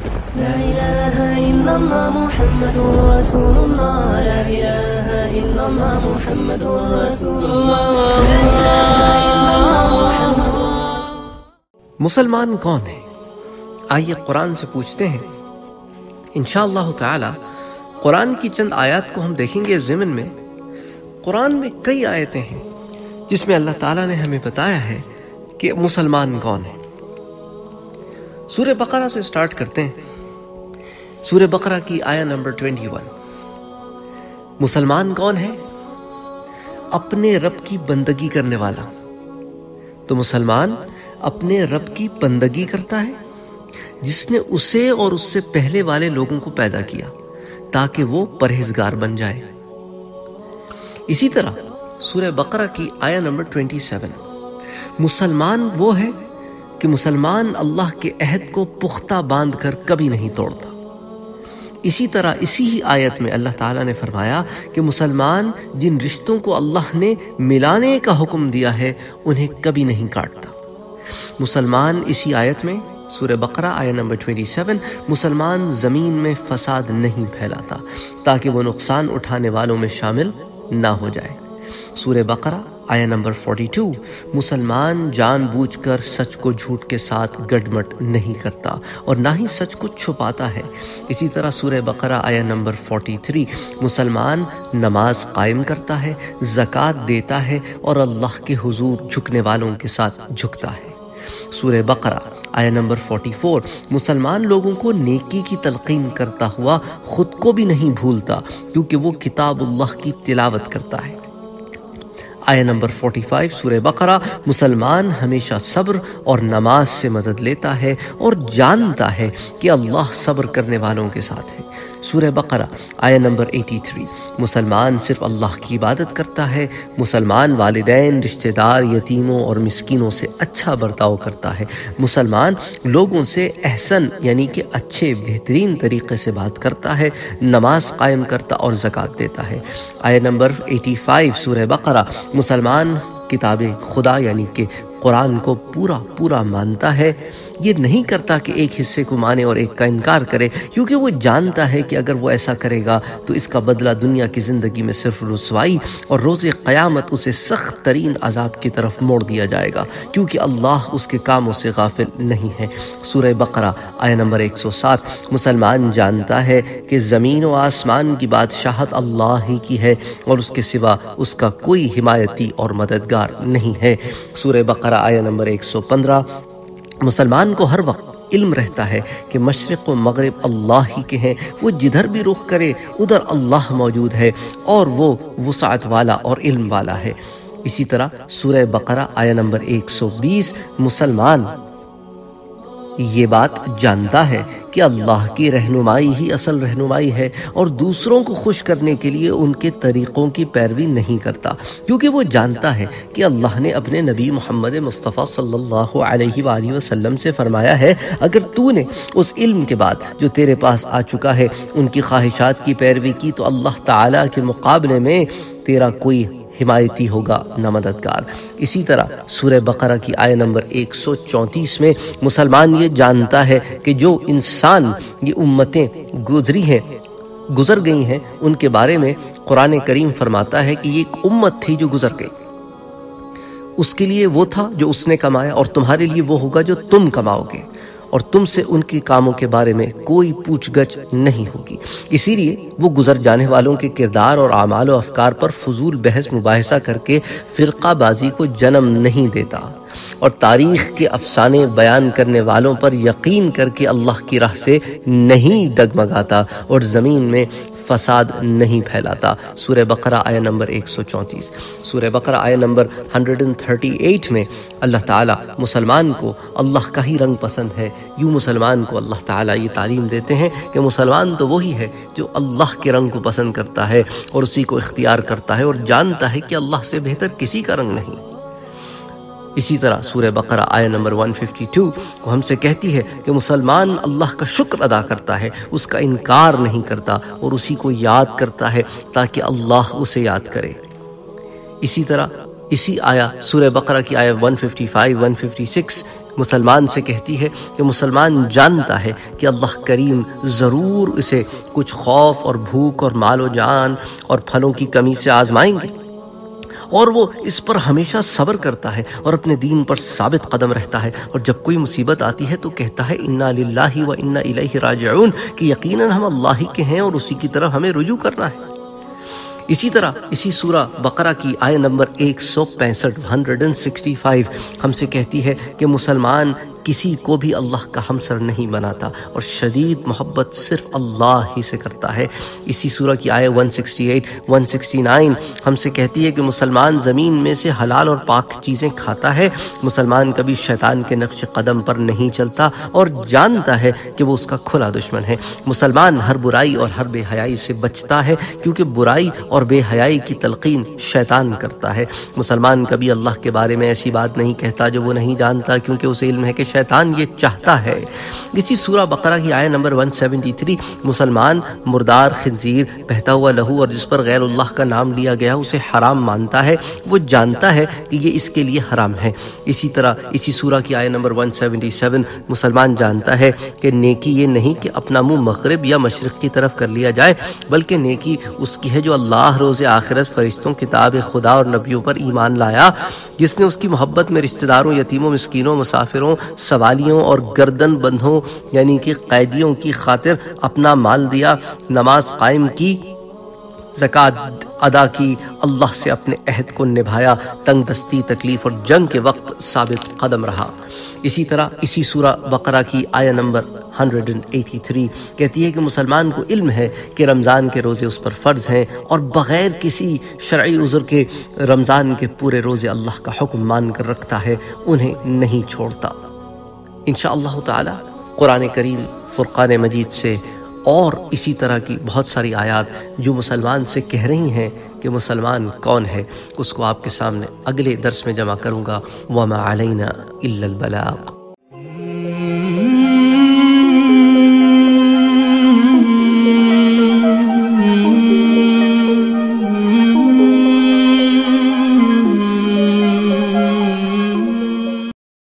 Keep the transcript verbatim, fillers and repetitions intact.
لا إله إلا الله محمد رسول الله لا إله إلا الله محمد رسول الله لا إله إلا الله محمد مسلمان کون ہے؟ آئیے قرآن سے پوچھتے ہیں۔ انشاءاللہ تعالی قرآن کی چند آیات کو ہم دیکھیں گے ضمن میں۔ قرآن میں کئی آیتیں ہیں جس میں اللہ تعالیٰ نے ہمیں بتایا ہے کہ مسلمان کون ہے۔ سورہ بقرہ سے سٹارٹ کرتے ہیں۔ سورہ بقرہ کی آیہ نمبر اکیس۔ مسلمان کون ہے؟ اپنے رب کی بندگی کرنے والا۔ تو مسلمان اپنے رب کی بندگی کرتا ہے جس نے اسے اور اس سے پہلے والے لوگوں کو پیدا کیا تاکہ وہ پرہیزگار بن جائے۔ اسی طرح سورہ بقرہ کی آیہ نمبر سبائیس۔ مسلمان وہ ہے کہ مسلمان اللہ کے عہد کو پختہ باندھ کر کبھی نہیں توڑتا۔ اسی طرح اسی ہی آیت میں اللہ تعالیٰ نے فرمایا کہ مسلمان جن رشتوں کو اللہ نے ملانے کا حکم دیا ہے انہیں کبھی نہیں کاٹتا۔ مسلمان اسی آیت میں سورہ بقرہ آیہ نمبر سبائیس، مسلمان زمین میں فساد نہیں پھیلاتا تاکہ وہ نقصان اٹھانے والوں میں شامل نہ ہو جائے۔ سورہ بقرہ آیہ نمبر بائیس، مسلمان جان بوجھ کر سچ کو جھوٹ کے ساتھ گڈمٹ نہیں کرتا اور نہ ہی سچ کو چھپاتا ہے۔ اسی طرح سورہ بقرہ آیہ نمبر تینتالیس، مسلمان نماز قائم کرتا ہے، زکوٰۃ دیتا ہے اور اللہ کے حضور جھکنے والوں کے ساتھ جھکتا ہے۔ سورہ بقرہ آیہ نمبر چوالیس، مسلمان لوگوں کو نیکی کی تلقین کرتا ہوا خود کو بھی نہیں بھولتا کیونکہ وہ کتاب اللہ کی تلاوت کرتا ہے۔ آیہ نمبر پچاس سورہ بقرہ، مسلمان ہمیشہ صبر اور نماز سے مدد لیتا ہے اور جانتا ہے کہ اللہ صبر کرنے والوں کے ساتھ ہے۔ سورہ بقرہ آیہ نمبر تیاسی، مسلمان صرف اللہ کی عبادت کرتا ہے، مسلمان والدین، رشتہ دار، یتیموں اور مسکینوں سے اچھا برتاؤ کرتا ہے، مسلمان لوگوں سے احسن یعنی کہ اچھے بہترین طریقے سے بات کرتا ہے، نماز قائم کرتا اور زکوٰۃ دیتا ہے۔ آیہ نمبر پچاسی سورہ بقرہ، مسلمان کتاب خدا یعنی کہ قرآن کو پورا پورا مانتا ہے، یہ نہیں کرتا کہ ایک حصے کو مانے اور ایک کا انکار کرے، کیونکہ وہ جانتا ہے کہ اگر وہ ایسا کرے گا تو اس کا بدلہ دنیا کی زندگی میں صرف رسوائی اور روز قیامت اسے سخت ترین عذاب کی طرف موڑ دیا جائے گا، کیونکہ اللہ اس کے کاموں سے غافل نہیں ہے۔ سورہ بقرہ آیہ نمبر ایک سو سات، مسلمان جانتا ہے کہ زمین و آسمان کی بادشاہت اللہ ہی کی ہے اور اس کے سوا اس کا کوئی حمایتی اور مددگار نہیں ہے۔ سورہ بقرہ آیہ نمبر ایک سو پندرہ، مسلمان کو ہر وقت علم رہتا ہے کہ مشرق و مغرب اللہ ہی کے ہیں، وہ جدھر بھی رخ کرے ادھر اللہ موجود ہے اور وہ وسعت والا اور علم والا ہے۔ اسی طرح سورہ بقرہ آیہ نمبر ایک سو بیس، مسلمان یہ بات جانتا ہے کہ اللہ کی رہنمائی ہی اصل رہنمائی ہے اور دوسروں کو خوش کرنے کے لیے ان کے طریقوں کی پیروی نہیں کرتا، کیونکہ وہ جانتا ہے کہ اللہ نے اپنے نبی محمد مصطفیٰ صلی اللہ علیہ وآلہ وسلم سے فرمایا ہے اگر تو نے اس علم کے بعد جو تیرے پاس آ چکا ہے ان کی خواہشات کی پیروی کی تو اللہ تعالیٰ کے مقابلے میں تیرا کوئی حمایتی ہوگا نہ مددگار۔ اسی طرح سورہ بقرہ کی آیہ نمبر ایک سو چونتیس میں مسلمان یہ جانتا ہے کہ جو انسان یہ امتیں گزری ہیں گزر گئی ہیں ان کے بارے میں قرآن کریم فرماتا ہے کہ یہ ایک امت تھی جو گزر گئی، اس کے لیے وہ تھا جو اس نے کمایا اور تمہارے لیے وہ ہوگا جو تم کماؤ گے، اور تم سے ان کے کاموں کے بارے میں کوئی پوچھ گچھ نہیں ہوگی۔ اسی لیے وہ گزر جانے والوں کے کردار اور اعمال و افکار پر فضول بحث مباحثہ کر کے فرقہ بازی کو جنم نہیں دیتا اور تاریخ کے افسانے بیان کرنے والوں پر یقین کر کے اللہ کی راہ سے نہیں ڈگمگاتا اور زمین میں فساد نہیں پھیلاتا۔ سورہ بقرہ آیہ نمبر ایک سو چونتیس۔ سورہ بقرہ آیہ نمبر ایک سو اڑتیس میں اللہ تعالیٰ مسلمان کو اللہ کا ہی رنگ پسند ہے، یوں مسلمان کو اللہ تعالیٰ یہ تعلیم دیتے ہیں کہ مسلمان تو وہی ہے جو اللہ کے رنگ کو پسند کرتا ہے اور اسی کو اختیار کرتا ہے اور جانتا ہے کہ اللہ سے بہتر کسی کا رنگ نہیں۔ اسی طرح سورہ بقرہ آیہ نمبر ایک سو بون وہ ہم سے کہتی ہے کہ مسلمان اللہ کا شکر ادا کرتا ہے، اس کا انکار نہیں کرتا اور اسی کو یاد کرتا ہے تاکہ اللہ اسے یاد کرے۔ اسی طرح اسی آیا سورہ بقرہ کی آیا ایک سو پچپن، ایک سو چھپن مسلمان سے کہتی ہے کہ مسلمان جانتا ہے کہ اللہ کریم ضرور اسے کچھ خوف اور بھوک اور مال و جان اور پھلوں کی کمی سے آزمائیں گے، اور وہ اس پر ہمیشہ صبر کرتا ہے اور اپنے دین پر ثابت قدم رہتا ہے، اور جب کوئی مصیبت آتی ہے تو کہتا ہے انا للہ و انا الیہ راجعون، کہ یقیناً ہم اللہ ہی کے ہیں اور اسی کی طرف ہمیں رجوع کرنا ہے۔ اسی طرح اسی سورہ بقرہ کی آیت نمبر ایک سو پینسٹھ ایک سو پینسٹھ ہم سے کہتی ہے کہ مسلمان کسی کو بھی اللہ کا ہمسر نہیں بناتا اور شدید محبت صرف اللہ ہی سے کرتا ہے۔ اسی سورہ کی آیت ایک سو اڑسٹھ، ایک سو اناسی ہم سے کہتی ہے کہ مسلمان زمین میں سے حلال اور پاک چیزیں کھاتا ہے، مسلمان کبھی شیطان کے نقش قدم پر نہیں چلتا اور جانتا ہے کہ وہ اس کا کھلا دشمن ہے، مسلمان ہر برائی اور ہر بے حیائی سے بچتا ہے کیونکہ برائی اور بے حیائی کی تلقین شیطان کرتا ہے، مسلمان کبھی اللہ کے بارے میں ایسی بات نہیں کہتا جو وہ نہیں جانتا کیونکہ اسے علم ہے کہ شیطان یہ چاہتا ہے۔ اسی سورہ بقرہ کی آیت نمبر ایک سو ستہتر مسلمان مردار، خنزیر، بہتا ہوا لہو اور جس پر غیر اللہ کا نام لیا گیا اسے حرام مانتا ہے، وہ جانتا ہے کہ یہ اس کے لیے حرام ہے۔ اسی طرح اسی سورہ کی آیت نمبر ایک سو ستہتر مسلمان جانتا ہے کہ نیکی یہ نہیں کہ اپنا منہ مغرب یا مشرق کی طرف کر لیا جائے، بلکہ نیکی اس کی ہے جو اللہ روز آخرت، فرشتوں، کتاب خدا اور نبیوں پر ایمان لایا، جس نے اس کی محبت میں رشتہ داروں، یتیموں، مسکینوں، مسافروں، سوالیوں اور گردن بندھوں یعنی کہ قیدیوں کی خاطر اپنا مال دیا، نماز قائم کی، زکوٰۃ ادا کی، اللہ سے اپنے عہد کو نبھایا، تنگ دستی، تکلیف اور جنگ کے وقت ثابت قدم رہا۔ اسی طرح اسی سورہ بقرہ کی آیت نمبر ایک سو تراسی کہتی ہے کہ مسلمان کو علم ہے کہ رمضان کے روزے اس پر فرض ہیں اور بغیر کسی شرعی عذر کے رمضان کے پورے روزے اللہ کا حکم مان کر رکھتا ہے، انہیں نہیں چھوڑتا۔ انشاءاللہ تعالی قرآن کریم فرقان مجید سے اور اسی طرح کی بہت ساری آیات جو مسلمان سے کہہ رہی ہیں کہ مسلمان کون ہے، اس کو آپ کے سامنے اگلے درس میں جمع کروں گا۔ وَمَا عَلَيْنَا إِلَّا الْبَلَاغُ۔